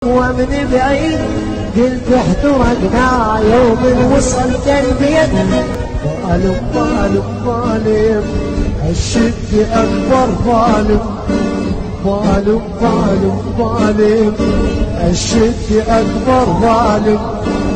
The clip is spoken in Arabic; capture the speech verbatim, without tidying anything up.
ومن بعيد قلت احترقنا يوم وصلت البيت. ظالم ظالم ظالم الشد اكبر ظالم، ظالم ظالم ظالم الشد اكبر ظالم.